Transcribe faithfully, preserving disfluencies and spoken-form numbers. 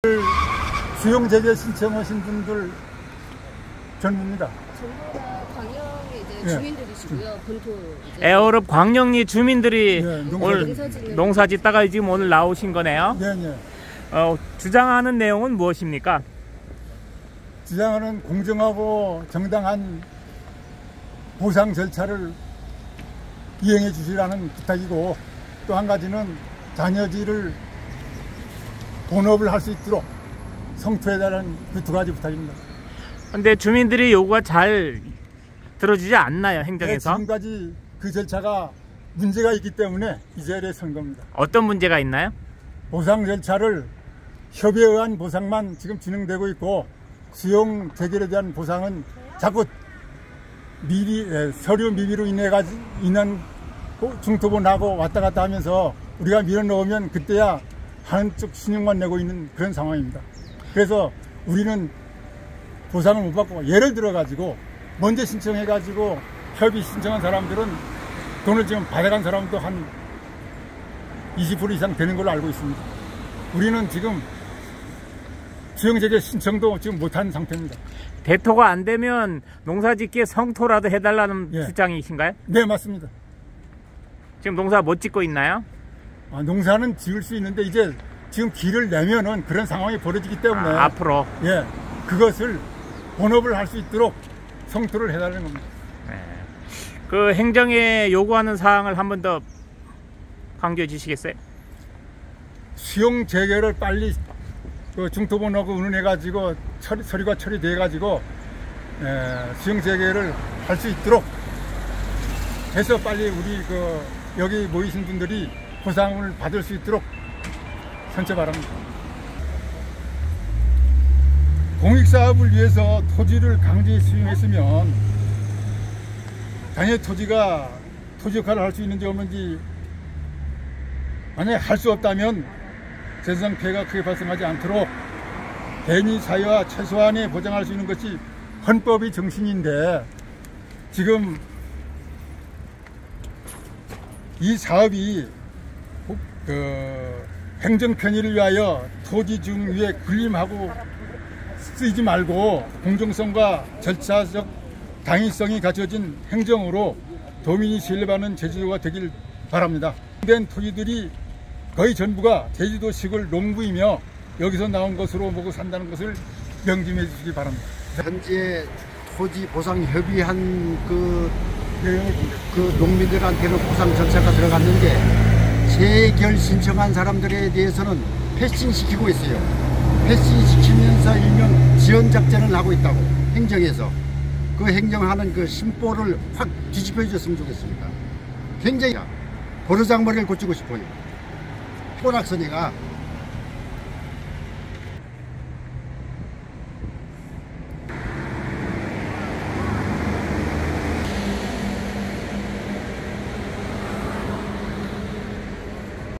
수용제재 신청하신 분들 전부입니다. 전부 다 광역의 이제 주민들이시고요. 예. 본토 이제 애월읍 광역리 주민들이 예, 농사 오늘 농사짓는 농사 짓다가 지금 오늘 나오신 거네요. 네, 네. 어, 주장하는 내용은 무엇입니까? 주장하는 공정하고 정당한 보상 절차를 이행해 주시라는 부탁이고, 또 한 가지는 자녀지를 본업을 할 수 있도록 성토해달라는 그 두 가지 부탁입니다. 근데 주민들이 요구가 잘 들어주지 않나요, 행정에서? 네, 지금까지 그 절차가 문제가 있기 때문에 이 자리에 선 겁니다. 어떤 문제가 있나요? 보상 절차를 협의에 의한 보상만 지금 진행되고 있고, 수용 재결에 대한 보상은 자꾸 미리 서류 미비로 인해 가지고 인한 중토부 나고 왔다 갔다 하면서 우리가 밀어 넣으면 그때야 한쪽 신용만 내고 있는 그런 상황입니다. 그래서 우리는 보상을 못 받고, 예를 들어 가지고 먼저 신청해 가지고 협의 신청한 사람들은 돈을 지금 받아간 사람도 한 이십 퍼센트 이상 되는 걸로 알고 있습니다. 우리는 지금 수용제재 신청도 지금 못한 상태입니다. 대토가 안 되면 농사짓기에 성토라도 해달라는 예. 주장이신가요? 네, 맞습니다. 지금 농사 못 짓고 있나요? 아, 농사는 지을 수 있는데 이제 지금 길을 내면은 그런 상황이 벌어지기 때문에 아, 앞으로 예, 그것을 본업을 할 수 있도록 성토를 해달라는 겁니다. 네. 그 행정에 요구하는 사항을 한 번 더 강조해 주시겠어요? 수용 재개를 빨리 그 중토본하고 의논해 가지고 처리, 서류가 처리돼 가지고 수용 재개를 할 수 있도록 해서 빨리 우리 그 여기 모이신 분들이 보상을 받을 수 있도록 선처 바랍니다. 공익사업을 위해서 토지를 강제 수용했으면 당연히 토지가 토지 역할을 할 수 있는지 없는지, 만약에 할 수 없다면 재산 피해가 크게 발생하지 않도록 대미 사유와 최소한의 보장할 수 있는 것이 헌법의 정신인데, 지금 이 사업이 그 행정 편의를 위하여 토지 중 위에 군림하고 쓰이지 말고 공정성과 절차적 당위성이 갖춰진 행정으로 도민이 신뢰받는 제주도가 되길 바랍니다. 된 토지들이 거의 전부가 제주도 시골 농부이며 여기서 나온 것으로 먹고 산다는 것을 명심해 주시기 바랍니다. 현재 토지 보상 협의한 그, 그 농민들한테는 보상 절차가 들어갔는데, 재결 신청한 사람들에 대해서는 패싱시키고 있어요. 패싱시키면서 일명 지연작전을 하고 있다고, 행정에서. 그 행정하는 그 심보를 확 뒤집어 줬으면 좋겠습니다. 굉장히 버르장머리를 고치고 싶어요. 포낙선이가